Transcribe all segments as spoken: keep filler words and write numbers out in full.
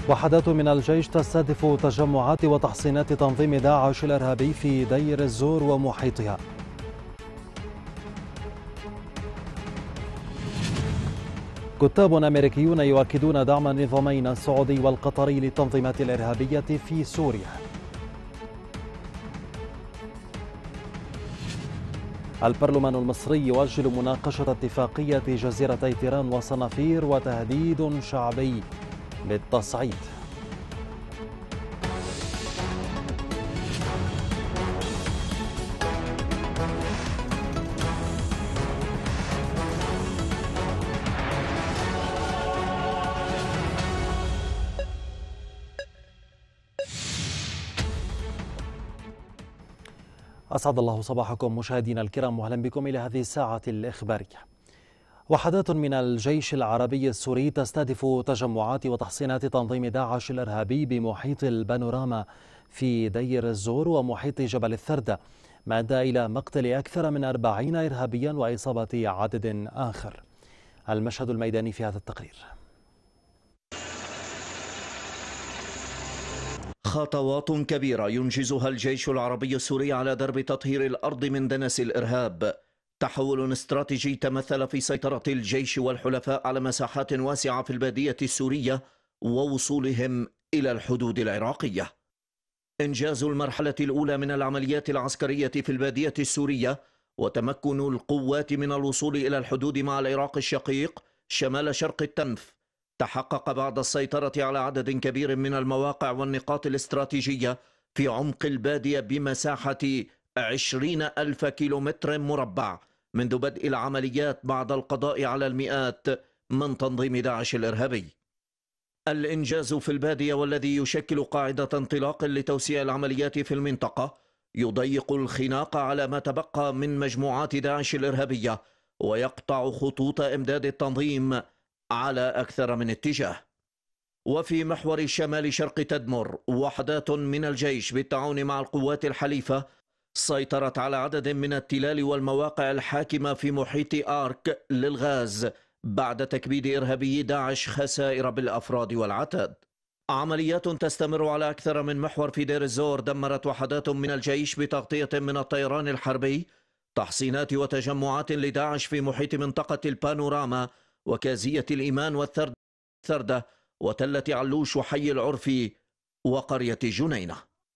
وحدات من الجيش تستهدف تجمعات وتحصينات تنظيم داعش الإرهابي في دير الزور ومحيطها. كتاب أمريكيون يؤكدون دعم النظامين السعودي والقطري للتنظيمات الإرهابية في سوريا. البرلمان المصري يؤجل مناقشة اتفاقية جزيرتي تيران وصنافير وتهديد شعبي بالتصعيد. أسعد الله صباحكم مشاهدينا الكرام، وأهلا بكم إلى هذه الساعة الإخبارية. وحدات من الجيش العربي السوري تستهدف تجمعات وتحصينات تنظيم داعش الإرهابي بمحيط البانوراما في دير الزور ومحيط جبل الثردة، ما أدى إلى مقتل أكثر من أربعين إرهابيا وإصابة عدد آخر. المشهد الميداني في هذا التقرير. خطوات كبيرة ينجزها الجيش العربي السوري على درب تطهير الأرض من دنس الإرهاب، تحول استراتيجي تمثل في سيطرة الجيش والحلفاء على مساحات واسعة في البادية السورية ووصولهم إلى الحدود العراقية. إنجاز المرحلة الأولى من العمليات العسكرية في البادية السورية وتمكن القوات من الوصول إلى الحدود مع العراق الشقيق شمال شرق التنف تحقق بعد السيطرة على عدد كبير من المواقع والنقاط الاستراتيجية في عمق البادية بمساحة عشرين ألف كيلومتر مربع منذ بدء العمليات بعد القضاء على المئات من تنظيم داعش الإرهابي. الإنجاز في البادية والذي يشكل قاعدة انطلاق لتوسيع العمليات في المنطقة يضيق الخناق على ما تبقى من مجموعات داعش الإرهابية ويقطع خطوط إمداد التنظيم على أكثر من اتجاه. وفي محور شمال شرق تدمر وحدات من الجيش بالتعاون مع القوات الحليفة سيطرت على عدد من التلال والمواقع الحاكمة في محيط آرك للغاز بعد تكبيد إرهابي داعش خسائر بالأفراد والعتاد. عمليات تستمر على أكثر من محور في دير الزور دمرت وحدات من الجيش بتغطية من الطيران الحربي تحصينات وتجمعات لداعش في محيط منطقة البانوراما وكازية الإيمان والثردة وتلة علوش وحي العرفي وقرية جنينة.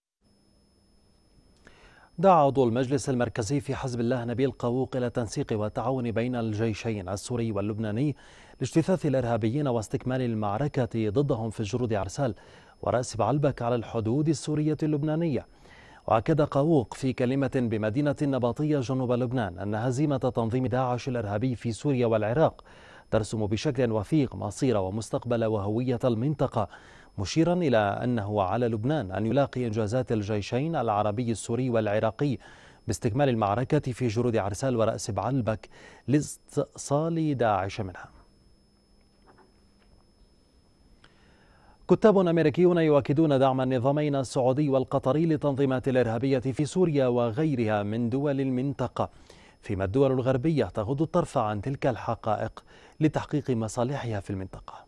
دعا عضو المجلس المركزي في حزب الله نبيل قووق إلى التنسيق والتعاون بين الجيشين السوري واللبناني لاجتثاث الإرهابيين واستكمال المعركة ضدهم في جرود عرسال ورأس بعلبك على الحدود السورية اللبنانية. وأكد قووق في كلمة بمدينة النباطية جنوب لبنان أن هزيمة تنظيم داعش الإرهابي في سوريا والعراق ترسم بشكل وثيق مصير ومستقبل وهوية المنطقة، مشيرا إلى أنه على لبنان أن يلاقي إنجازات الجيشين العربي السوري والعراقي باستكمال المعركة في جرود عرسال ورأس بعلبك لاستئصال داعش منها. كتاب أمريكيون يؤكدون دعم النظامين السعودي والقطري للتنظيمات الإرهابية في سوريا وغيرها من دول المنطقة، فيما الدول الغربية تغض الطرف عن تلك الحقائق لتحقيق مصالحها في المنطقة.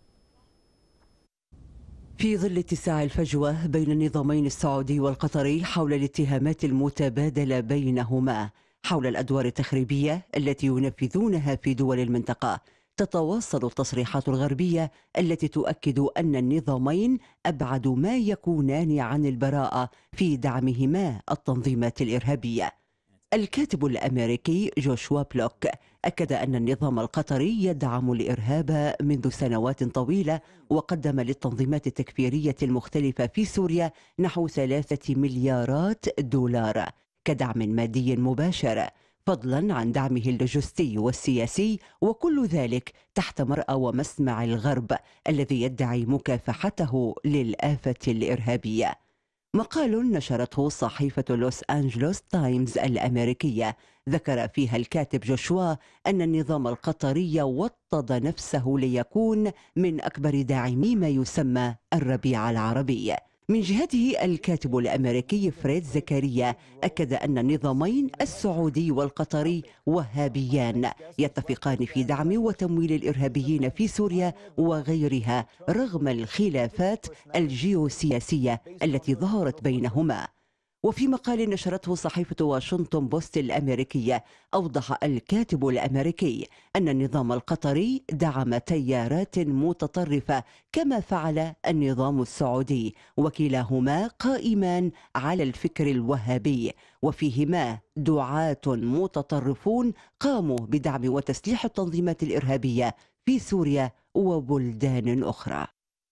في ظل اتساع الفجوة بين النظامين السعودي والقطري حول الاتهامات المتبادلة بينهما حول الأدوار التخريبية التي ينفذونها في دول المنطقة، تتواصل التصريحات الغربية التي تؤكد أن النظامين أبعد ما يكونان عن البراءة في دعمهما التنظيمات الإرهابية. الكاتب الأمريكي جوشوا بلوك أكد أن النظام القطري يدعم الإرهاب منذ سنوات طويلة وقدم للتنظيمات التكفيرية المختلفة في سوريا نحو ثلاثة مليارات دولار كدعم مادي مباشر، فضلا عن دعمه اللوجستي والسياسي، وكل ذلك تحت مرأى ومسمع الغرب الذي يدعي مكافحته للآفة الإرهابية. مقال نشرته صحيفة لوس أنجلوس تايمز الأمريكية ذكر فيها الكاتب جوشوا أن النظام القطري وطد نفسه ليكون من أكبر داعمي ما يسمى الربيع العربي، من جهته الكاتب الأمريكي فريد زكريا أكد أن النظامين السعودي والقطري وهابيان يتفقان في دعم وتمويل الإرهابيين في سوريا وغيرها رغم الخلافات الجيوسياسية التي ظهرت بينهما. وفي مقال نشرته صحيفة واشنطن بوست الأمريكية أوضح الكاتب الأمريكي أن النظام القطري دعم تيارات متطرفة كما فعل النظام السعودي، وكلاهما قائمان على الفكر الوهابي، وفيهما دعاة متطرفون قاموا بدعم وتسليح التنظيمات الإرهابية في سوريا وبلدان أخرى.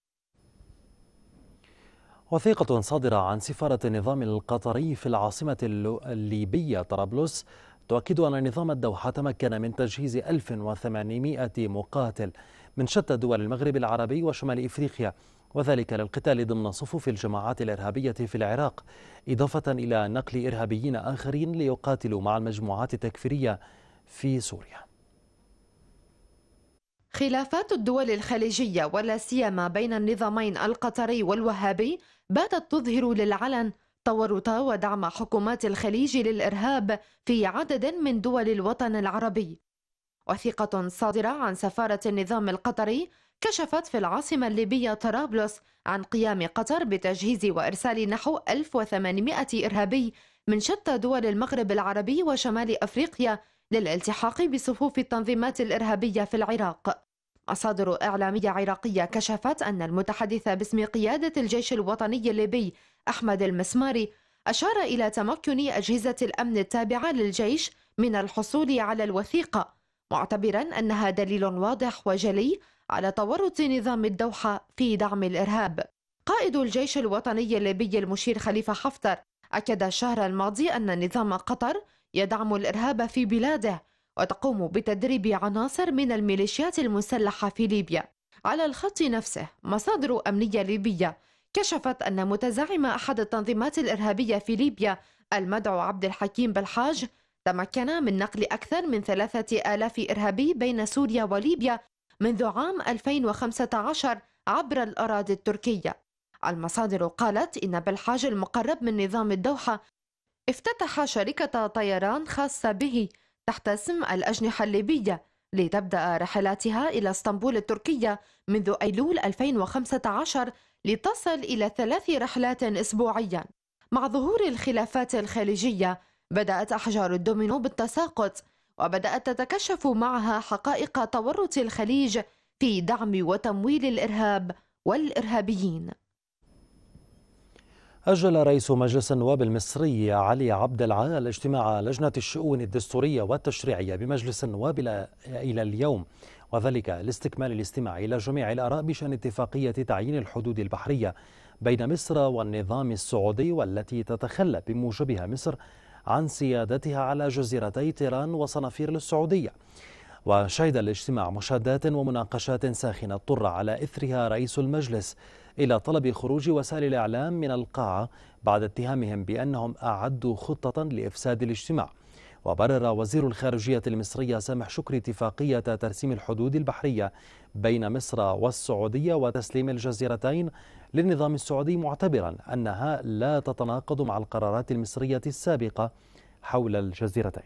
وثيقة صادرة عن سفارة النظام القطري في العاصمة الليبية طرابلس تؤكد أن نظام الدوحة تمكن من تجهيز ألف وثمانمائة مقاتل من شتى دول المغرب العربي وشمال إفريقيا، وذلك للقتال ضمن صفوف الجماعات الإرهابية في العراق، إضافة إلى نقل إرهابيين آخرين ليقاتلوا مع المجموعات التكفيرية في سوريا. خلافات الدول الخليجية ولا سيما بين النظامين القطري والوهابي باتت تظهر للعلن تورط ودعم حكومات الخليج للإرهاب في عدد من دول الوطن العربي. وثيقة صادرة عن سفارة النظام القطري كشفت في العاصمة الليبية طرابلس عن قيام قطر بتجهيز وإرسال نحو ألف وثمانمائة إرهابي من شتى دول المغرب العربي وشمال أفريقيا للالتحاق بصفوف التنظيمات الإرهابية في العراق. مصادر إعلامية عراقية كشفت أن المتحدث باسم قيادة الجيش الوطني الليبي أحمد المسماري أشار إلى تمكن أجهزة الأمن التابعة للجيش من الحصول على الوثيقة، معتبرا أنها دليل واضح وجلي على تورط نظام الدوحة في دعم الإرهاب. قائد الجيش الوطني الليبي المشير خليفة حفتر أكد الشهر الماضي أن نظام قطر يدعم الإرهاب في بلاده وتقوم بتدريب عناصر من الميليشيات المسلحة في ليبيا. على الخط نفسه مصادر أمنية ليبية كشفت أن متزعم أحد التنظيمات الإرهابية في ليبيا المدعو عبد الحكيم بالحاج تمكن من نقل أكثر من ثلاثة آلاف إرهابي بين سوريا وليبيا منذ عام ألفين وخمسة عشر عبر الأراضي التركية. المصادر قالت إن بالحاج المقرب من نظام الدوحة افتتح شركة طيران خاصة به تحت اسم الأجنحة الليبية لتبدأ رحلاتها إلى اسطنبول التركية منذ أيلول ألفين وخمسة عشر لتصل إلى ثلاث رحلات أسبوعيا. مع ظهور الخلافات الخليجية بدأت أحجار الدومينو بالتساقط، وبدأت تتكشف معها حقائق تورط الخليج في دعم وتمويل الإرهاب والإرهابيين. أجل رئيس مجلس النواب المصري علي عبد العال اجتماع لجنة الشؤون الدستورية والتشريعية بمجلس النواب إلى اليوم، وذلك لاستكمال الاستماع إلى جميع الآراء بشأن اتفاقية تعيين الحدود البحرية بين مصر والنظام السعودي، والتي تتخلى بموجبها مصر عن سيادتها على جزيرتي تيران وصنافير للسعودية. وشهد الاجتماع مشادات ومناقشات ساخنة اضطر على إثرها رئيس المجلس إلى طلب خروج وسائل الإعلام من القاعة بعد اتهامهم بأنهم أعدوا خطة لإفساد الاجتماع. وبرر وزير الخارجية المصرية سامح شكري اتفاقية ترسيم الحدود البحرية بين مصر والسعودية وتسليم الجزيرتين للنظام السعودي، معتبرا أنها لا تتناقض مع القرارات المصرية السابقة حول الجزيرتين.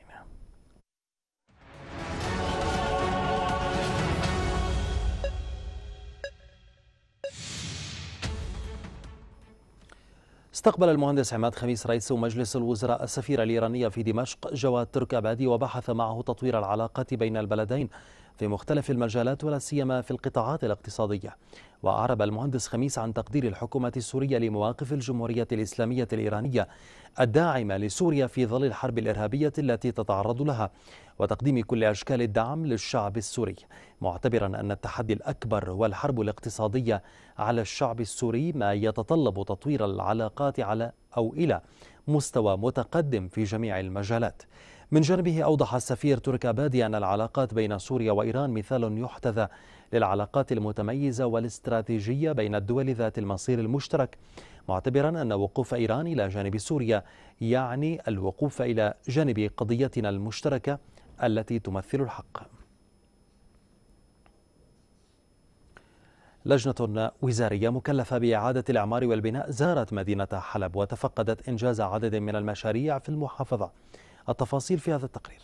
استقبل المهندس عماد خميس رئيس مجلس الوزراء السفير الإيراني في دمشق جواد تركابادي، وبحث معه تطوير العلاقات بين البلدين في مختلف المجالات ولا سيما في القطاعات الاقتصادية. وأعرب المهندس خميس عن تقدير الحكومة السورية لمواقف الجمهورية الإسلامية الإيرانية الداعمة لسوريا في ظل الحرب الإرهابية التي تتعرض لها، وتقديم كل أشكال الدعم للشعب السوري، معتبرا أن التحدي الأكبر هو الحرب الاقتصادية على الشعب السوري، ما يتطلب تطوير العلاقات على أو إلى مستوى متقدم في جميع المجالات. من جانبه أوضح السفير تركابادي أن العلاقات بين سوريا وإيران مثال يحتذى للعلاقات المتميزة والاستراتيجية بين الدول ذات المصير المشترك، معتبرا أن وقوف إيران إلى جانب سوريا يعني الوقوف إلى جانب قضيتنا المشتركة التي تمثل الحق. لجنة وزارية مكلفة بإعادة الإعمار والبناء زارت مدينة حلب وتفقدت إنجاز عدد من المشاريع في المحافظة. التفاصيل في هذا التقرير.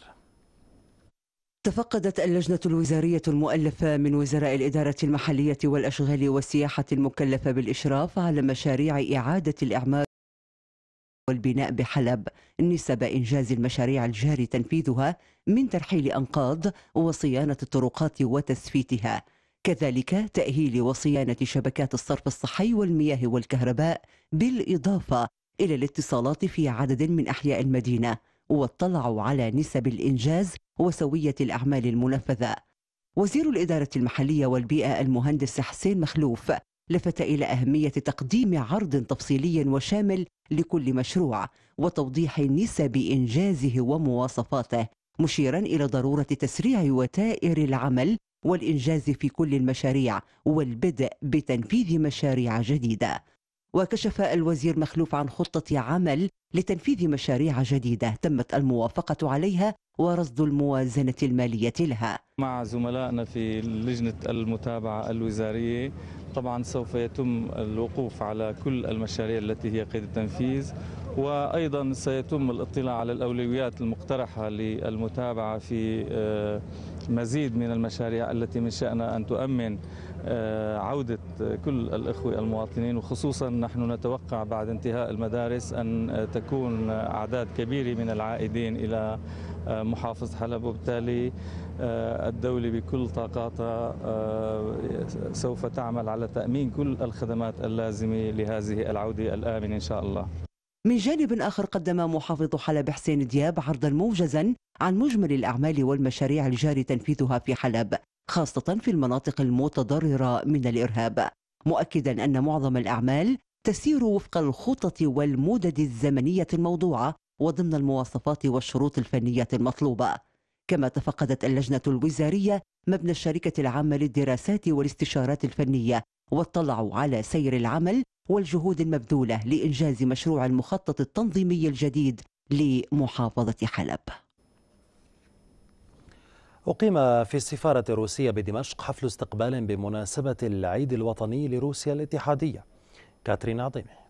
تفقدت اللجنة الوزارية المؤلفة من وزراء الإدارة المحلية والأشغال والسياحة المكلفة بالإشراف على مشاريع إعادة الإعمار والبناء بحلب نسب إنجاز المشاريع الجاري تنفيذها من ترحيل أنقاض وصيانة الطرقات وتسفيتها، كذلك تأهيل وصيانة شبكات الصرف الصحي والمياه والكهرباء، بالإضافة إلى الاتصالات في عدد من أحياء المدينة، واطلعوا على نسب الإنجاز وسوية الأعمال المنفذة. وزير الإدارة المحلية والبيئة المهندس حسين مخلوف لفت إلى أهمية تقديم عرض تفصيلي وشامل لكل مشروع وتوضيح نسب إنجازه ومواصفاته، مشيرا إلى ضرورة تسريع وتائر العمل والإنجاز في كل المشاريع والبدء بتنفيذ مشاريع جديدة. وكشف الوزير مخلوف عن خطة عمل لتنفيذ مشاريع جديدة تمت الموافقة عليها ورصد الموازنة المالية لها. مع زملائنا في لجنة المتابعة الوزارية طبعا سوف يتم الوقوف على كل المشاريع التي هي قيد التنفيذ، وأيضا سيتم الاطلاع على الأولويات المقترحة للمتابعة في مزيد من المشاريع التي من شأنها أن تؤمن عودة كل الإخوة المواطنين، وخصوصا نحن نتوقع بعد انتهاء المدارس أن تكون أعداد كبيرة من العائدين إلى محافظة حلب، وبالتالي الدولة بكل طاقاتها سوف تعمل على تأمين كل الخدمات اللازمة لهذه العودة الآمنة إن شاء الله. من جانب آخر قدم محافظ حلب حسين دياب عرضا موجزا عن مجمل الأعمال والمشاريع الجاري تنفيذها في حلب، خاصة في المناطق المتضررة من الإرهاب، مؤكدا أن معظم الأعمال تسير وفق الخطط والمدد الزمنية الموضوعة وضمن المواصفات والشروط الفنية المطلوبة. كما تفقدت اللجنة الوزارية مبنى الشركة العامة للدراسات والاستشارات الفنية، واطلعوا على سير العمل والجهود المبذولة لإنجاز مشروع المخطط التنظيمي الجديد لمحافظة حلب. أقيم في السفارة الروسية بدمشق حفل استقبال بمناسبة العيد الوطني لروسيا الاتحادية. كاترين عظيمة.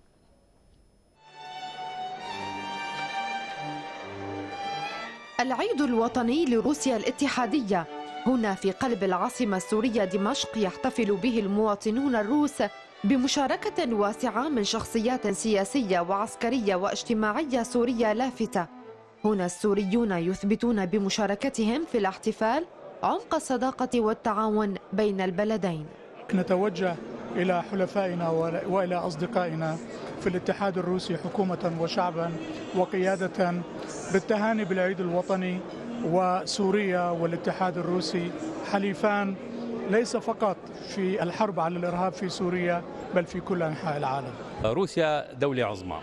العيد الوطني لروسيا الاتحادية هنا في قلب العاصمة السورية دمشق يحتفل به المواطنون الروس بمشاركة واسعة من شخصيات سياسية وعسكرية واجتماعية سورية لافتة. هنا السوريون يثبتون بمشاركتهم في الاحتفال عمق الصداقة والتعاون بين البلدين. نتوجه إلى حلفائنا وإلى أصدقائنا في الاتحاد الروسي حكومة وشعبا وقيادة بالتهاني بالعيد الوطني، وسوريا والاتحاد الروسي حليفان ليس فقط في الحرب على الإرهاب في سوريا بل في كل أنحاء العالم. روسيا دولة عظمى،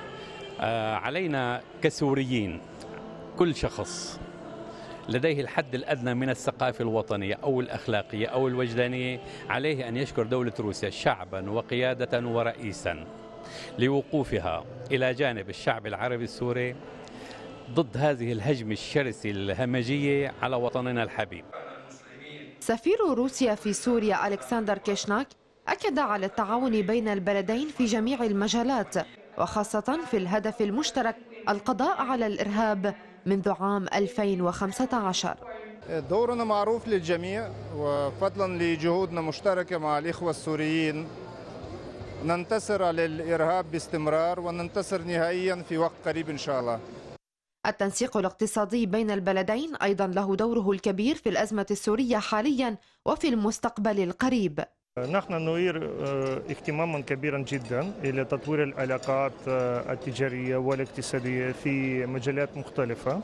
علينا كسوريين كل شخص لديه الحد الأدنى من الثقافة الوطنية أو الأخلاقية أو الوجدانية عليه أن يشكر دولة روسيا شعبا وقيادة ورئيسا لوقوفها إلى جانب الشعب العربي السوري ضد هذه الهجمة الشرسة الهمجية على وطننا الحبيب. سفير روسيا في سوريا ألكسندر كيشناك أكد على التعاون بين البلدين في جميع المجالات، وخاصة في الهدف المشترك القضاء على الإرهاب منذ عام ألفين وخمسة عشر. دورنا معروف للجميع، وفضلا لجهودنا مشتركة مع الإخوة السوريين ننتصر على الإرهاب باستمرار وننتصر نهائيا في وقت قريب إن شاء الله. التنسيق الاقتصادي بين البلدين أيضا له دوره الكبير في الأزمة السورية حاليا وفي المستقبل القريب. نحن نريد اهتماما كبيرا جدا إلى تطوير العلاقات التجارية والاقتصادية في مجالات مختلفة،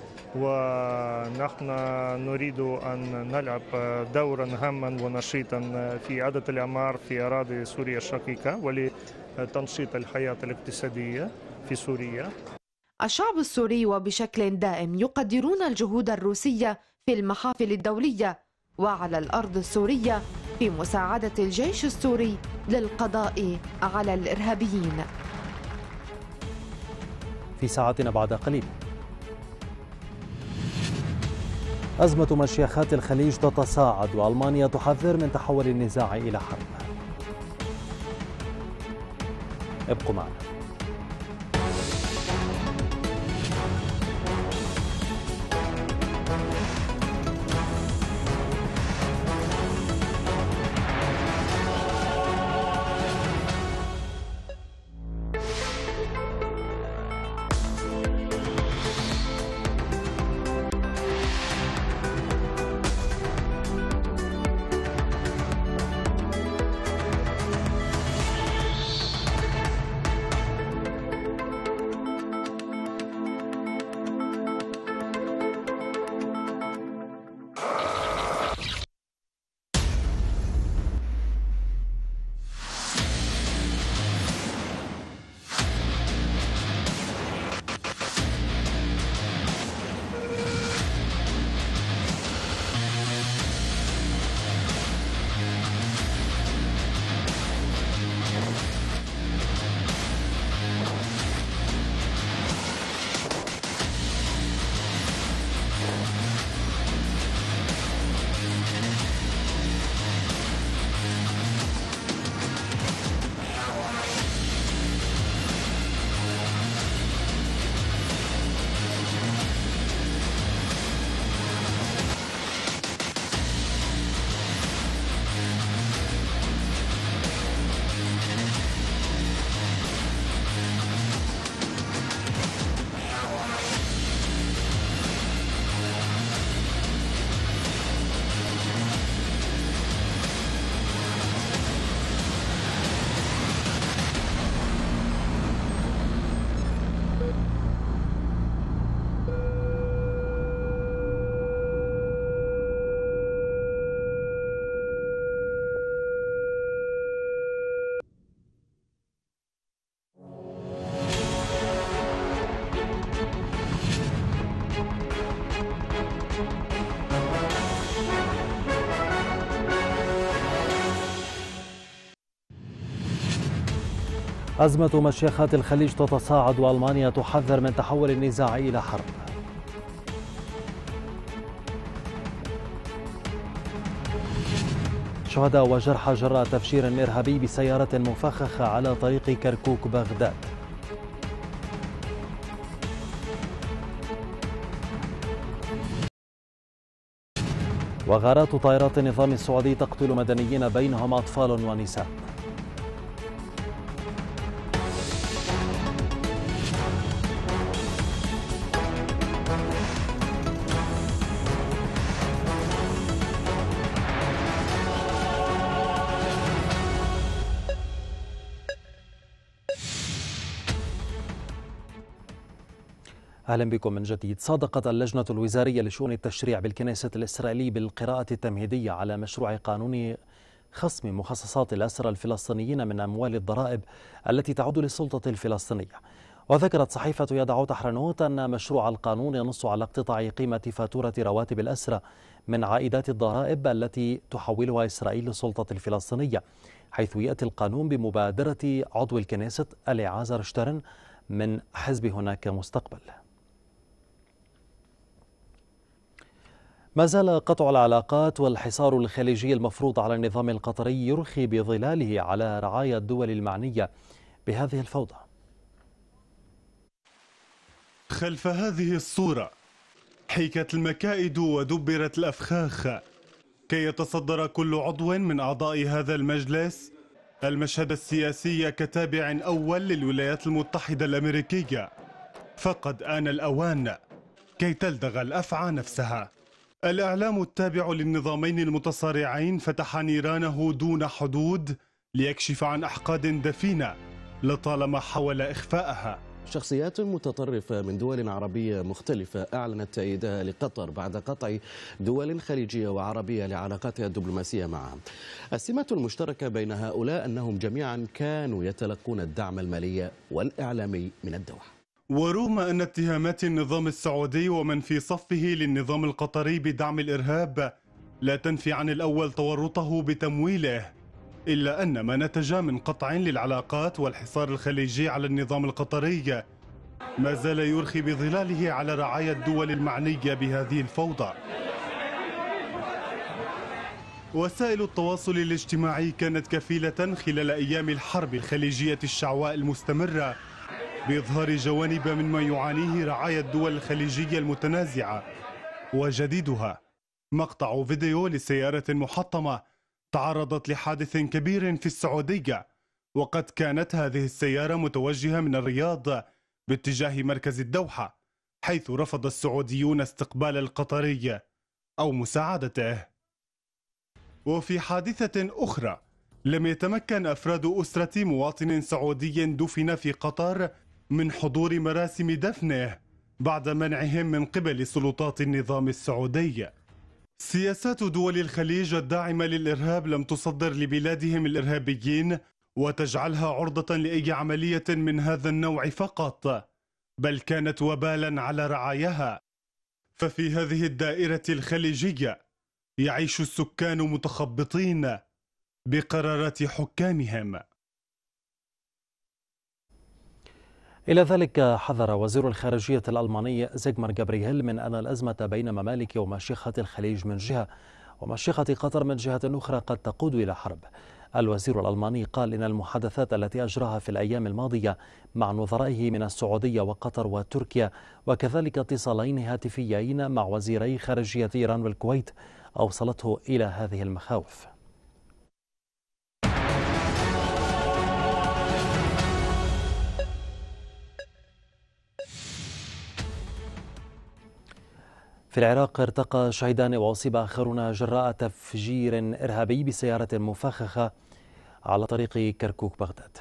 ونحن نريد أن نلعب دورا هاما ونشيطا في إعادة الإعمار في أراضي سوريا الشقيقة ولتنشيط الحياة الاقتصادية في سوريا. الشعب السوري وبشكل دائم يقدرون الجهود الروسية في المحافل الدولية وعلى الأرض السورية في مساعدة الجيش السوري للقضاء على الإرهابيين. في ساعتنا بعد قليل. أزمة مشيخات الخليج تتصاعد وألمانيا تحذر من تحول النزاع إلى حرب. ابقوا معنا. أزمة مشيخات الخليج تتصاعد وألمانيا تحذر من تحول النزاع إلى حرب. شهداء وجرحى جراء تفجير إرهابي بسيارة مفخخة على طريق كركوك بغداد. وغارات طائرات النظام السعودي تقتل مدنيين بينهم أطفال ونساء. أهلا بكم من جديد. صادقت اللجنة الوزارية لشؤون التشريع بالكنيسة الإسرائيلي بالقراءة التمهيدية على مشروع قانون خصم مخصصات الأسرى الفلسطينيين من أموال الضرائب التي تعود للسلطة الفلسطينية. وذكرت صحيفة يدعوت حرنوت أن مشروع القانون ينص على اقتطاع قيمة فاتورة رواتب الأسرى من عائدات الضرائب التي تحولها إسرائيل للسلطة الفلسطينية، حيث يأتي القانون بمبادرة عضو الكنيسة أليعازر شترن من حزب هناك مستقبل. ما زال قطع العلاقات والحصار الخليجي المفروض على النظام القطري يرخي بظلاله على رعايا الدول المعنية بهذه الفوضى. خلف هذه الصورة حيكت المكائد ودبرت الأفخاخ كي يتصدر كل عضو من أعضاء هذا المجلس المشهد السياسي كتابع أول للولايات المتحدة الأمريكية. فقد آن الأوان كي تلدغ الأفعى نفسها. الإعلام التابع للنظامين المتصارعين فتح نيرانه دون حدود ليكشف عن أحقاد دفينة لطالما حاول إخفاءها. شخصيات متطرفة من دول عربية مختلفة أعلنت تأييدها لقطر بعد قطع دول خليجية وعربية لعلاقاتها الدبلوماسية معها. السمة المشتركة بين هؤلاء أنهم جميعا كانوا يتلقون الدعم المالي والإعلامي من الدوحة. ورغم أن اتهامات النظام السعودي ومن في صفه للنظام القطري بدعم الإرهاب لا تنفي عن الأول تورطه بتمويله، إلا أن ما نتج من قطع للعلاقات والحصار الخليجي على النظام القطري ما زال يرخي بظلاله على رعايا الدول المعنية بهذه الفوضى. وسائل التواصل الاجتماعي كانت كفيلة خلال أيام الحرب الخليجية الشعواء المستمرة بإظهار جوانب مما يعانيه رعايا الدول الخليجية المتنازعة. وجديدها مقطع فيديو لسيارة محطمة تعرضت لحادث كبير في السعودية، وقد كانت هذه السيارة متوجهة من الرياض باتجاه مركز الدوحة، حيث رفض السعوديون استقبال القطري أو مساعدته. وفي حادثة أخرى لم يتمكن أفراد أسرة مواطن سعودي دفن في قطر من حضور مراسم دفنه بعد منعهم من قبل سلطات النظام السعودي. سياسات دول الخليج الداعمة للإرهاب لم تصدر لبلادهم الإرهابيين وتجعلها عرضة لأي عملية من هذا النوع فقط، بل كانت وبالا على رعاياها. ففي هذه الدائرة الخليجية يعيش السكان متخبطين بقرارات حكامهم. إلى ذلك حذر وزير الخارجية الألماني زيغمار جابرييل من أن الأزمة بين ممالك ومشيخة الخليج من جهة ومشيخة قطر من جهة أخرى قد تقود إلى حرب. الوزير الألماني قال إن المحادثات التي أجراها في الأيام الماضية مع نظرائه من السعودية وقطر وتركيا وكذلك اتصالين هاتفيين مع وزيري خارجية إيران والكويت أوصلته إلى هذه المخاوف. في العراق ارتقى شهيدان وأصيب آخرون جراء تفجير إرهابي بسيارة مفخخة على طريق كركوك بغداد.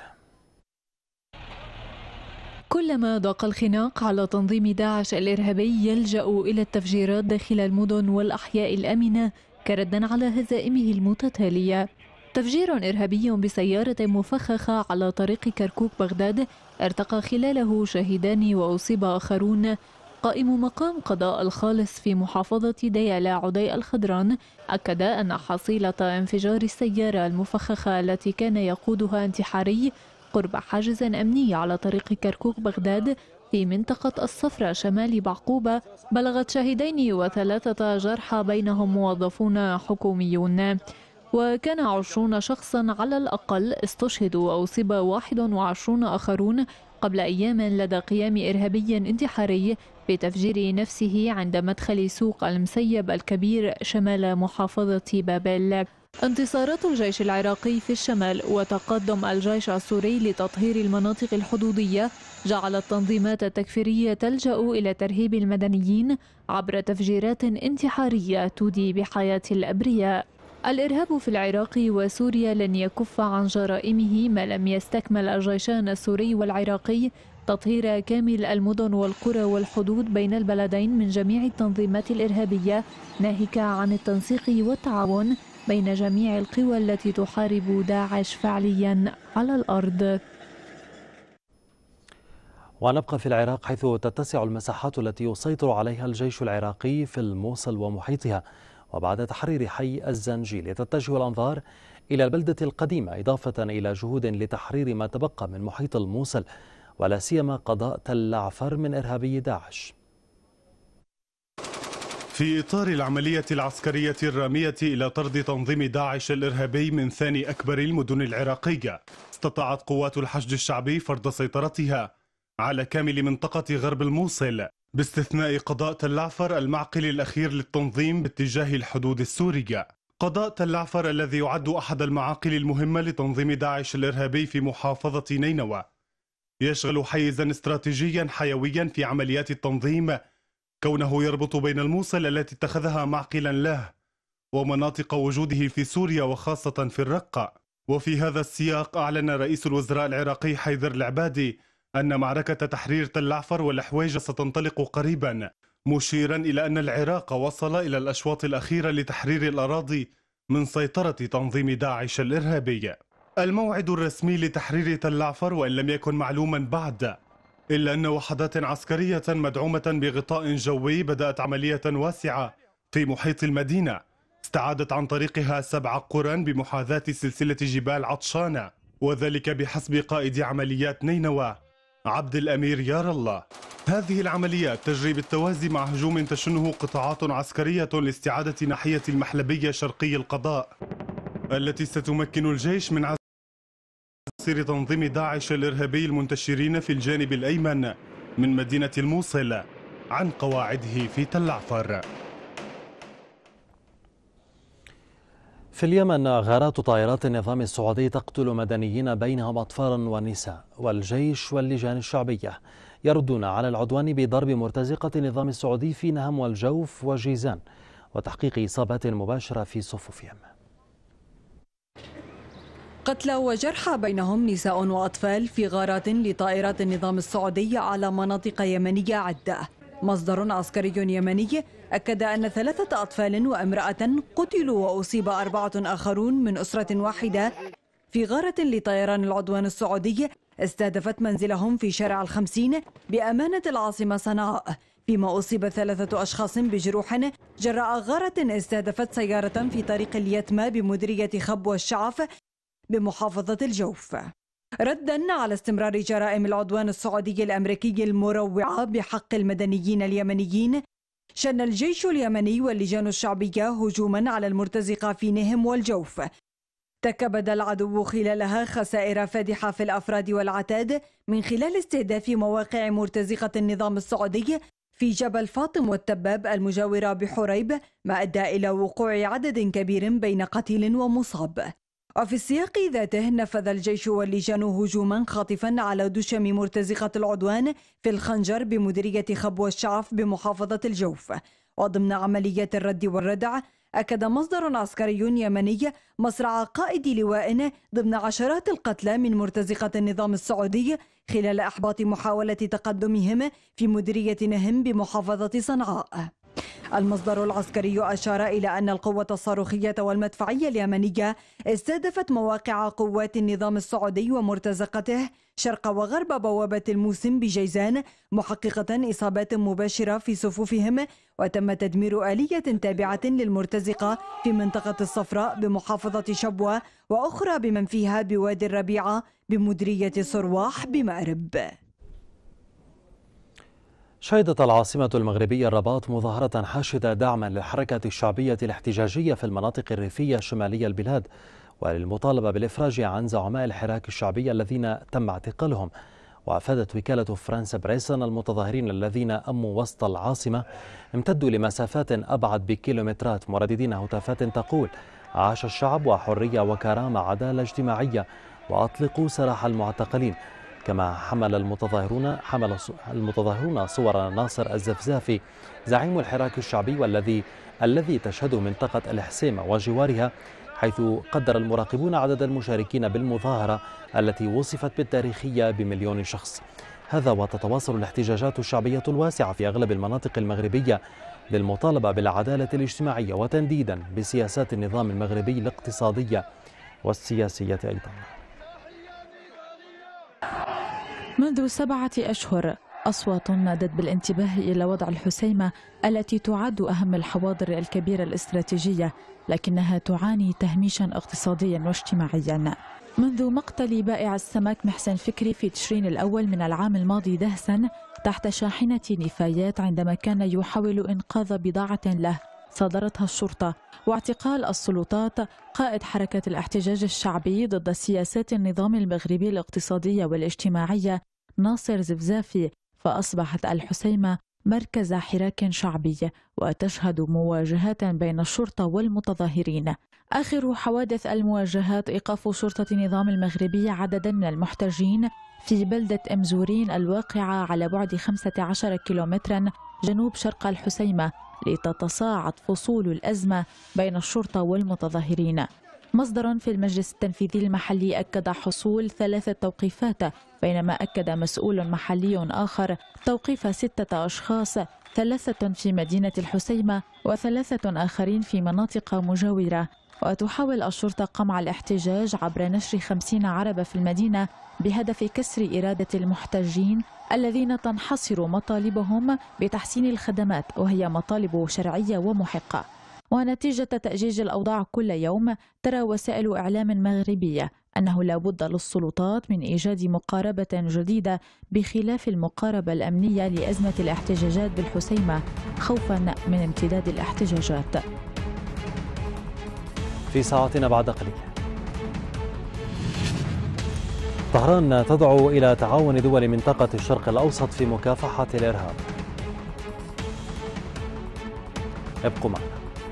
كلما ضاق الخناق على تنظيم داعش الإرهابي يلجأ إلى التفجيرات داخل المدن والأحياء الآمنة كردا على هزائمه المتتالية. تفجير إرهابي بسيارة مفخخة على طريق كركوك بغداد ارتقى خلاله شهيدان وأصيب آخرون. قائم مقام قضاء الخالص في محافظة ديالى عدي الخضران أكد أن حصيلة انفجار السيارة المفخخة التي كان يقودها انتحاري قرب حاجز أمني على طريق كركوك بغداد في منطقة الصفرة شمال بعقوبة بلغت شهيدين وثلاثة جرحى بينهم موظفون حكوميون. وكان عشرون شخصا على الأقل استشهدوا وأصيب واحد وعشرون آخرون قبل أيام لدى قيام إرهابي انتحاري بتفجير نفسه عند مدخل سوق المسيب الكبير شمال محافظة بابل. انتصارات الجيش العراقي في الشمال وتقدم الجيش السوري لتطهير المناطق الحدودية جعل التنظيمات التكفيرية تلجأ إلى ترهيب المدنيين عبر تفجيرات انتحارية تودي بحياة الأبرياء. الإرهاب في العراق وسوريا لن يكف عن جرائمه ما لم يستكمل الجيشان السوري والعراقي تطهير كامل المدن والقرى والحدود بين البلدين من جميع التنظيمات الإرهابية، ناهيك عن التنسيق والتعاون بين جميع القوى التي تحارب داعش فعليا على الأرض. ونبقى في العراق حيث تتسع المساحات التي يسيطر عليها الجيش العراقي في الموصل ومحيطها، وبعد تحرير حي الزنجيل تتجه الأنظار إلى البلدة القديمة إضافة إلى جهود لتحرير ما تبقى من محيط الموصل ولا سيما قضاء تل عفر من إرهابي داعش. في إطار العملية العسكرية الرامية إلى طرد تنظيم داعش الإرهابي من ثاني أكبر المدن العراقية، استطاعت قوات الحشد الشعبي فرض سيطرتها على كامل منطقة غرب الموصل باستثناء قضاء تل عفر المعقل الأخير للتنظيم باتجاه الحدود السورية. قضاء تل عفر الذي يعد أحد المعاقل المهمة لتنظيم داعش الإرهابي في محافظة نينوى يشغل حيزا استراتيجيا حيويا في عمليات التنظيم، كونه يربط بين الموصل التي اتخذها معقلا له ومناطق وجوده في سوريا وخاصة في الرقة. وفي هذا السياق أعلن رئيس الوزراء العراقي حيدر العبادي أن معركة تحرير تل عفر والحويجة ستنطلق قريبا، مشيرا إلى أن العراق وصل إلى الأشواط الأخيرة لتحرير الأراضي من سيطرة تنظيم داعش الإرهابي. الموعد الرسمي لتحرير تل عفر وإن لم يكن معلوما بعد، إلا أن وحدات عسكرية مدعومة بغطاء جوي بدأت عملية واسعة في محيط المدينة استعادت عن طريقها سبع قرى بمحاذاة سلسلة جبال عطشانة، وذلك بحسب قائد عمليات نينوى عبد الأمير يار الله. هذه العمليات تجري بالتوازي مع هجوم تشنه قطاعات عسكرية لاستعادة ناحية المحلبية شرقي القضاء التي ستمكن الجيش من عسير تنظيم داعش الإرهابي المنتشرين في الجانب الأيمن من مدينة الموصل عن قواعده في تل عفر. في اليمن غارات طائرات النظام السعودي تقتل مدنيين بينهم أطفالا ونساء، والجيش واللجان الشعبية يردون على العدوان بضرب مرتزقة النظام السعودي في نهم والجوف وجيزان وتحقيق إصابات مباشرة في صفوفهم. قتلى وجرحى بينهم نساء وأطفال في غارات لطائرات النظام السعودي على مناطق يمنية عدة. مصدر عسكري يمني أكد أن ثلاثة أطفال وامرأة قتلوا وأصيب أربعة آخرون من أسرة واحدة في غارة لطيران العدوان السعودي استهدفت منزلهم في شارع الخمسين بأمانة العاصمة صنعاء، فيما أصيب ثلاثة أشخاص بجروح جراء غارة استهدفت سيارة في طريق اليتمى بمديرية خبوة الشعف بمحافظة الجوف. ردا على استمرار جرائم العدوان السعودي الأمريكي المروعة بحق المدنيين اليمنيين، شن الجيش اليمني واللجان الشعبية هجوما على المرتزقة في نهم والجوف، تكبد العدو خلالها خسائر فادحة في الأفراد والعتاد من خلال استهداف مواقع مرتزقة النظام السعودي في جبل فاطم والتباب المجاورة بحريب، ما أدى إلى وقوع عدد كبير بين قتيل ومصاب. وفي السياق ذاته نفذ الجيش واللجان هجوما خاطفا على دشم مرتزقة العدوان في الخنجر بمديرية خبوة الشعف بمحافظة الجوف. وضمن عمليات الرد والردع أكد مصدر عسكري يمني مصرع قائد لواء ضمن عشرات القتلى من مرتزقة النظام السعودي خلال إحباط محاولة تقدمهم في مديرية نهم بمحافظة صنعاء. المصدر العسكري أشار إلى أن القوة الصاروخية والمدفعية اليمنية استهدفت مواقع قوات النظام السعودي ومرتزقته شرق وغرب بوابة الموسم بجيزان، محققة إصابات مباشرة في صفوفهم، وتم تدمير آلية تابعة للمرتزقة في منطقة الصفراء بمحافظة شبوة، وأخرى بمن فيها بوادي الربيعة بمديرية صرواح بمأرب. شهدت العاصمة المغربية الرباط مظاهرة حاشدة دعما للحركة الشعبية الاحتجاجية في المناطق الريفية الشمالية البلاد، وللمطالبة بالإفراج عن زعماء الحراك الشعبي الذين تم اعتقالهم. وأفادت وكالة فرانس بريس أن المتظاهرين الذين أموا وسط العاصمة امتدوا لمسافات أبعد بكيلومترات مرددين هتافات تقول: عاش الشعب وحرية وكرامة عدالة اجتماعية وأطلقوا سراح المعتقلين. كما حمل المتظاهرون حمل المتظاهرون صور ناصر الزفزافي زعيم الحراك الشعبي والذي الذي تشهده منطقة الحسيمة وجوارها، حيث قدر المراقبون عدد المشاركين بالمظاهرة التي وصفت بالتاريخية بمليون شخص. هذا وتتواصل الاحتجاجات الشعبية الواسعة في أغلب المناطق المغربية للمطالبة بالعدالة الاجتماعية وتنديدا بسياسات النظام المغربي الاقتصادية والسياسية أيضا. منذ سبعة أشهر أصوات نادت بالانتباه إلى وضع الحسيمة التي تعد أهم الحواضر الكبيرة الاستراتيجية، لكنها تعاني تهميشا اقتصاديا واجتماعيا. منذ مقتل بائع السمك محسن فكري في تشرين الأول من العام الماضي دهسا تحت شاحنة نفايات عندما كان يحاول إنقاذ بضاعة له صادرتها الشرطة، واعتقال السلطات قائد حركة الاحتجاج الشعبي ضد سياسات النظام المغربي الاقتصادية والاجتماعية ناصر زفزافي، فأصبحت الحسيمة مركز حراك شعبي وتشهد مواجهات بين الشرطة والمتظاهرين. آخر حوادث المواجهات إيقاف شرطة النظام المغربي عددا من المحتجين في بلدة أمزورين الواقعة على بعد خمسة عشر كيلومترا جنوب شرق الحسيمة لتتصاعد فصول الأزمة بين الشرطة والمتظاهرين. مصدر في المجلس التنفيذي المحلي أكد حصول ثلاثة توقيفات، بينما أكد مسؤول محلي آخر توقيف ستة أشخاص، ثلاثة في مدينة الحسيمة وثلاثة آخرين في مناطق مجاورة. وتحاول الشرطة قمع الاحتجاج عبر نشر خمسين عربة في المدينة بهدف كسر إرادة المحتجين الذين تنحصر مطالبهم بتحسين الخدمات، وهي مطالب شرعية ومحقة. ونتيجة تأجيج الأوضاع كل يوم ترى وسائل إعلام مغربية أنه لا بد للسلطات من إيجاد مقاربة جديدة بخلاف المقاربة الأمنية لأزمة الاحتجاجات بالحسيمة خوفا من امتداد الاحتجاجات. في ساعتنا بعد قليل، طهران تدعو إلى تعاون دول منطقة الشرق الأوسط في مكافحة الإرهاب. ابقوا معنا.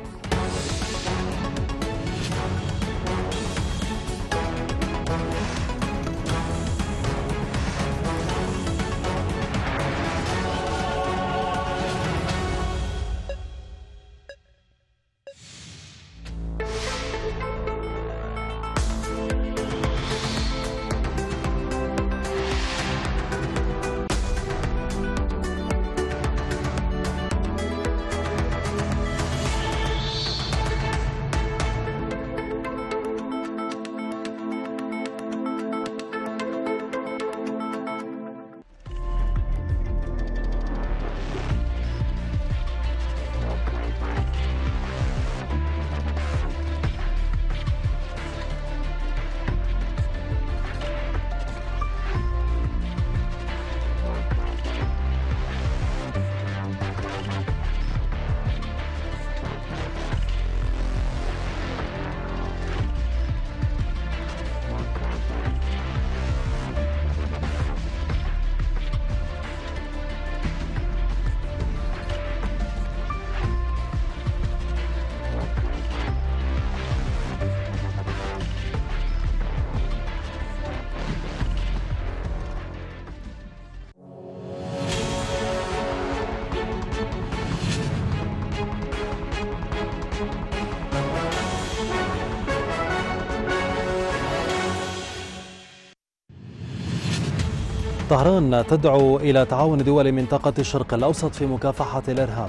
طهران تدعو إلى تعاون دول منطقة الشرق الأوسط في مكافحة الإرهاب.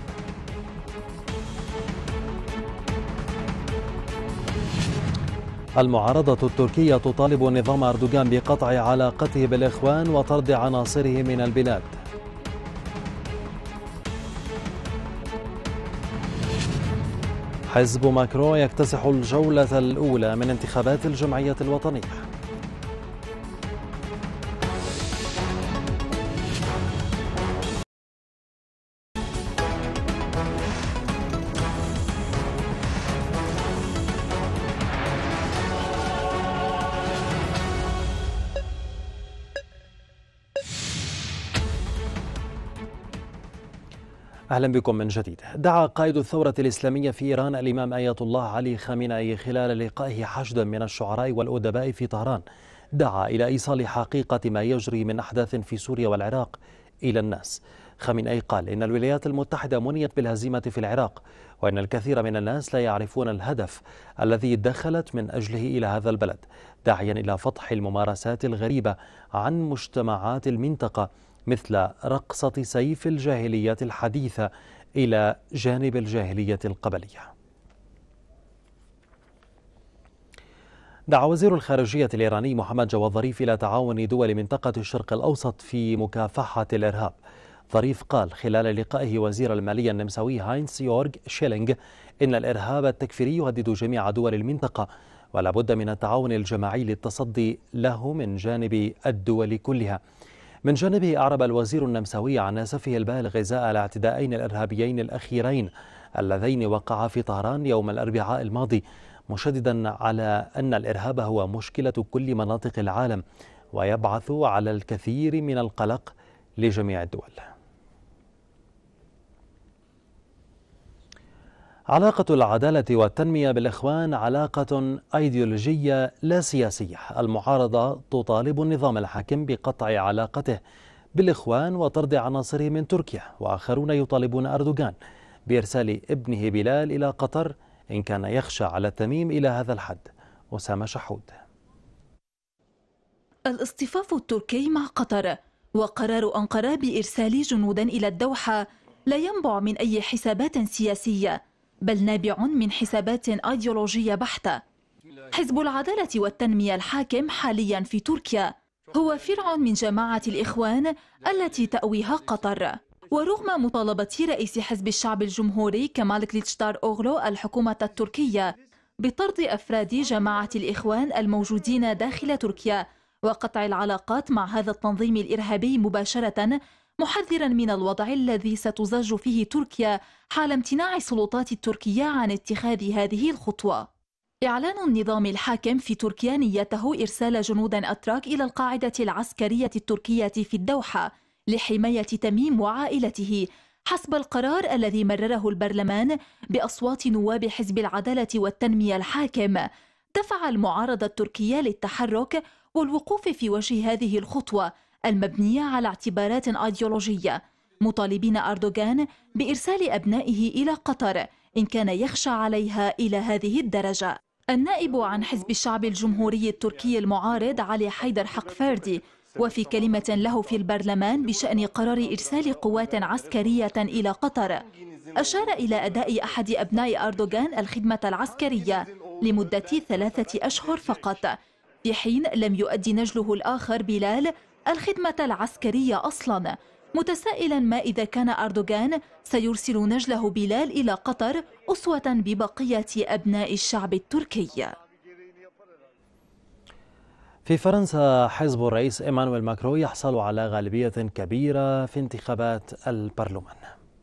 المعارضة التركية تطالب نظام أردوغان بقطع علاقته بالإخوان وطرد عناصره من البلاد. حزب ماكرون يكتسح الجولة الأولى من انتخابات الجمعية الوطنية. أهلا بكم من جديد. دعا قائد الثورة الإسلامية في إيران الإمام آية الله علي خامنئي خلال لقائه حشدا من الشعراء والأدباء في طهران دعا إلى إيصال حقيقة ما يجري من أحداث في سوريا والعراق إلى الناس. خامنئي قال إن الولايات المتحدة منيت بالهزيمة في العراق، وإن الكثير من الناس لا يعرفون الهدف الذي دخلت من أجله إلى هذا البلد، داعيا إلى فتح الممارسات الغريبة عن مجتمعات المنطقة مثل رقصة سيف الجاهلية الحديثة إلى جانب الجاهلية القبلية. دعا وزير الخارجية الإيراني محمد جواد ظريف إلى تعاون دول منطقة الشرق الأوسط في مكافحة الإرهاب. ظريف قال خلال لقائه وزير المالية النمساوي هاينس يورغ شيلينغ إن الإرهاب التكفيري يهدد جميع دول المنطقة، ولا بد من التعاون الجماعي للتصدي له من جانب الدول كلها. من جانبه أعرب الوزير النمساوي عن أسفه البالغ إزاء الاعتداءين الإرهابيين الأخيرين اللذين وقعا في طهران يوم الأربعاء الماضي، مشددا على أن الإرهاب هو مشكلة كل مناطق العالم ويبعث على الكثير من القلق لجميع الدول. علاقة العدالة والتنمية بالإخوان علاقة أيديولوجية لا سياسية. المعارضة تطالب النظام الحاكم بقطع علاقته بالإخوان وطرد عناصره من تركيا، وآخرون يطالبون أردوغان بإرسال ابنه بلال إلى قطر إن كان يخشى على التميم إلى هذا الحد. أسامة شحود. الاصطفاف التركي مع قطر وقرار أنقرة بإرسال جنود إلى الدوحة لا ينبع من أي حسابات سياسية، بل نابع من حسابات أيديولوجية بحتة. حزب العدالة والتنمية الحاكم حاليا في تركيا هو فرع من جماعة الإخوان التي تأويها قطر، ورغم مطالبة رئيس حزب الشعب الجمهوري كمال كليتشدار-أوغلو الحكومة التركية بطرد أفراد جماعة الإخوان الموجودين داخل تركيا وقطع العلاقات مع هذا التنظيم الإرهابي مباشرة، محذرا من الوضع الذي ستزاج فيه تركيا حال امتناع السلطات التركية عن اتخاذ هذه الخطوة. إعلان النظام الحاكم في تركيا نيته إرسال جنود أتراك إلى القاعدة العسكرية التركية في الدوحة لحماية تميم وعائلته حسب القرار الذي مرره البرلمان بأصوات نواب حزب العدالة والتنمية الحاكم، دفع المعارضة التركية للتحرك والوقوف في وجه هذه الخطوة المبنية على اعتبارات أيديولوجية، مطالبين أردوغان بإرسال أبنائه إلى قطر إن كان يخشى عليها إلى هذه الدرجة. النائب عن حزب الشعب الجمهوري التركي المعارض علي حيدر حقفردي وفي كلمة له في البرلمان بشأن قرار إرسال قوات عسكرية إلى قطر أشار إلى أداء أحد أبناء أردوغان الخدمة العسكرية لمدة ثلاثة أشهر فقط، في حين لم يؤدي نجله الآخر بلال الخدمة العسكرية أصلا، متسائلا ما إذا كان أردوغان سيرسل نجله بلال إلى قطر أسوة ببقية أبناء الشعب التركي. في فرنسا حزب الرئيس إيمانويل ماكرون يحصل على غالبية كبيرة في انتخابات البرلمان.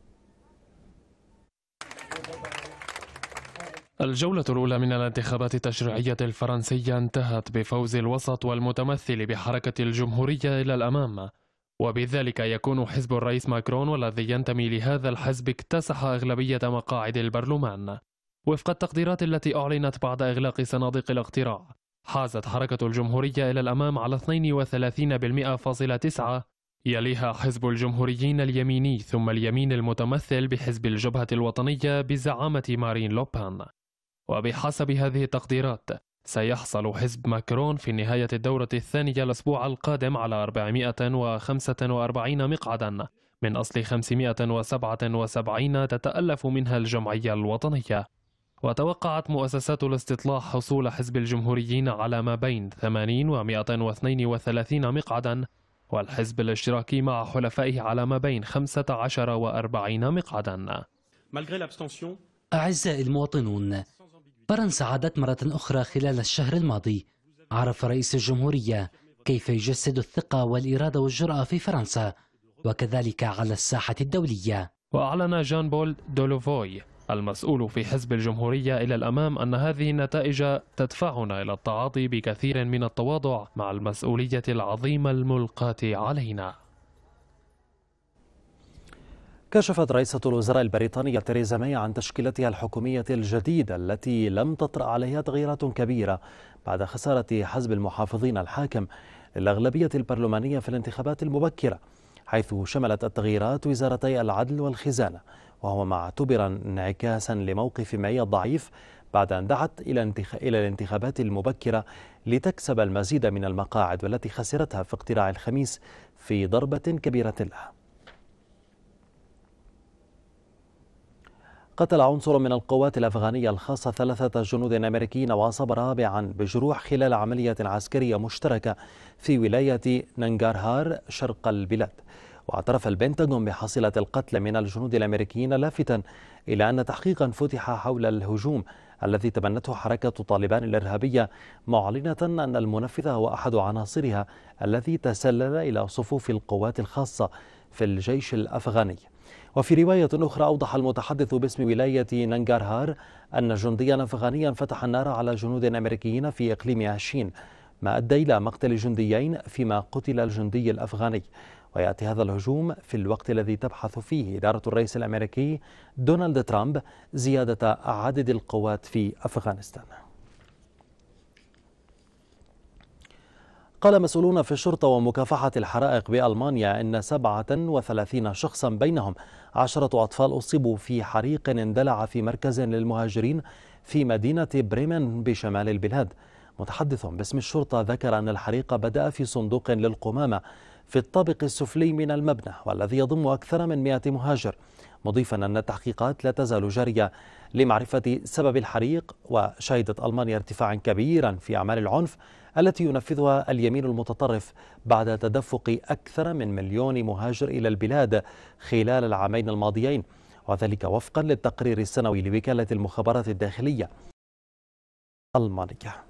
الجولة الأولى من الانتخابات التشريعية الفرنسية انتهت بفوز الوسط والمتمثل بحركة الجمهورية إلى الأمام، وبذلك يكون حزب الرئيس ماكرون والذي ينتمي لهذا الحزب اكتسح أغلبية مقاعد البرلمان. وفق التقديرات التي أعلنت بعد إغلاق صناديق الاقتراع، حازت حركة الجمهورية إلى الأمام على اثنين وثلاثين بالمئة فاصلة تسعة، يليها حزب الجمهوريين اليميني ثم اليمين المتمثل بحزب الجبهة الوطنية بزعامة مارين لوبان. وبحسب هذه التقديرات سيحصل حزب ماكرون في نهاية الدورة الثانية الأسبوع القادم على أربعمئة وخمسة وأربعين مقعدا من أصل خمسمئة وسبعة وسبعين تتألف منها الجمعية الوطنية. وتوقعت مؤسسات الاستطلاع حصول حزب الجمهوريين على ما بين ثمانين ومئة واثنين وثلاثين مقعدا، والحزب الاشتراكي مع حلفائه على ما بين خمسة عشر وأربعين مقعدا. أعزائي المواطنون، فرنسا عادت مرة أخرى خلال الشهر الماضي. عرف رئيس الجمهورية كيف يجسد الثقة والإرادة والجرأة في فرنسا وكذلك على الساحة الدولية. وأعلن جان بول دولوفوي المسؤول في حزب الجمهورية إلى الأمام أن هذه النتائج تدفعنا إلى التعاطي بكثير من التواضع مع المسؤولية العظيمة الملقاة علينا. كشفت رئيسة الوزراء البريطانية تيريزا ماي عن تشكيلتها الحكومية الجديدة التي لم تطرأ عليها تغييرات كبيرة بعد خسارة حزب المحافظين الحاكم للأغلبية البرلمانية في الانتخابات المبكرة، حيث شملت التغييرات وزارتي العدل والخزانة، وهو ما اعتبر انعكاسا لموقف ماي الضعيف بعد أن دعت إلى الانتخابات المبكرة لتكسب المزيد من المقاعد والتي خسرتها في اقتراع الخميس في ضربة كبيرة لها. قتل عنصر من القوات الأفغانية الخاصة ثلاثة جنود أمريكيين وأصاب رابعا بجروح خلال عملية عسكرية مشتركة في ولاية ننغارهار شرق البلاد. واعترف البنتاغون بحصيلة القتل من الجنود الأمريكيين، لافتا إلى أن تحقيقا فتح حول الهجوم الذي تبنته حركة طالبان الإرهابية، معلنة أن المنفذ هو أحد عناصرها الذي تسلل إلى صفوف القوات الخاصة في الجيش الأفغاني. وفي رواية أخرى أوضح المتحدث باسم ولاية ننغارهار أن جنديا أفغانيا فتح النار على جنود أمريكيين في إقليم هاشين، ما أدى إلى مقتل جنديين فيما قتل الجندي الأفغاني. ويأتي هذا الهجوم في الوقت الذي تبحث فيه إدارة الرئيس الأمريكي دونالد ترامب زيادة عدد القوات في أفغانستان. قال مسؤولون في الشرطة ومكافحة الحرائق بألمانيا إن سبعة وثلاثين شخصا بينهم عشرة أطفال أصيبوا في حريق اندلع في مركز للمهاجرين في مدينة بريمن بشمال البلاد. متحدث باسم الشرطة ذكر أن الحريق بدأ في صندوق للقمامة في الطابق السفلي من المبنى والذي يضم أكثر من مئة مهاجر، مضيفا أن التحقيقات لا تزال جارية لمعرفة سبب الحريق. وشهدت ألمانيا ارتفاعا كبيرا في أعمال العنف التي ينفذها اليمين المتطرف بعد تدفق أكثر من مليون مهاجر إلى البلاد خلال العامين الماضيين، وذلك وفقا للتقرير السنوي لوكالة المخابرات الداخلية الألمانية.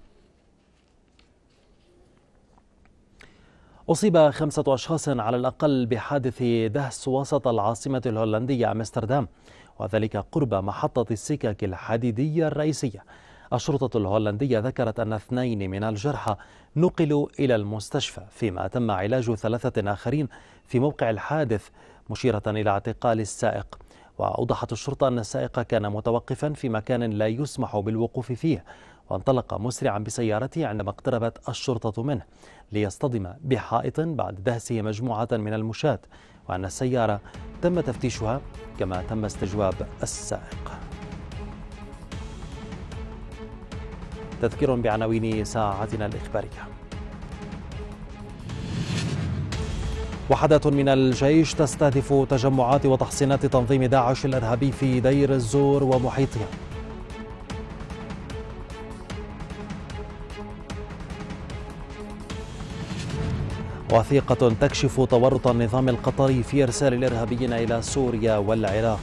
أصيب خمسة أشخاص على الأقل بحادث دهس وسط العاصمة الهولندية أمستردام، وذلك قرب محطة السكك الحديدية الرئيسية. الشرطة الهولندية ذكرت أن اثنين من الجرحى نقلوا إلى المستشفى، فيما تم علاج ثلاثة آخرين في موقع الحادث، مشيرة إلى اعتقال السائق. وأوضحت الشرطة أن السائق كان متوقفا في مكان لا يسمح بالوقوف فيه، وانطلق مسرعا بسيارته عندما اقتربت الشرطة منه ليصطدم بحائط بعد دهسه مجموعة من المشاة، وأن السيارة تم تفتيشها كما تم استجواب السائق. تذكير بعناوين ساعتنا الإخبارية. وحدات من الجيش تستهدف تجمعات وتحصينات تنظيم داعش الإرهابي في دير الزور ومحيطها. وثيقة تكشف تورط النظام القطري في إرسال الإرهابيين إلى سوريا والعراق.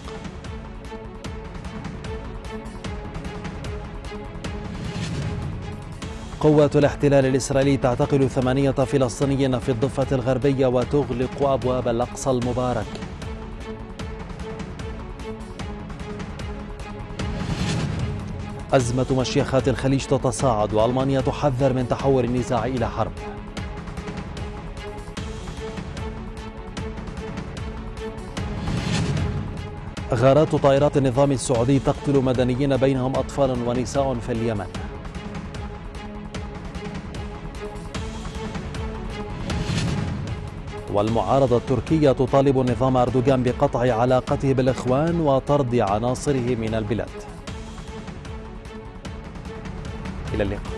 قوات الاحتلال الإسرائيلي تعتقل ثمانية فلسطينيين في الضفة الغربية وتغلق أبواب الأقصى المبارك. أزمة مشيخات الخليج تتصاعد وألمانيا تحذر من تحول النزاع إلى حرب. غارات طائرات النظام السعودي تقتل مدنيين بينهم أطفال ونساء في اليمن. والمعارضة التركية تطالب نظام أردوغان بقطع علاقته بالإخوان وطرد عناصره من البلاد. إلى اللقاء.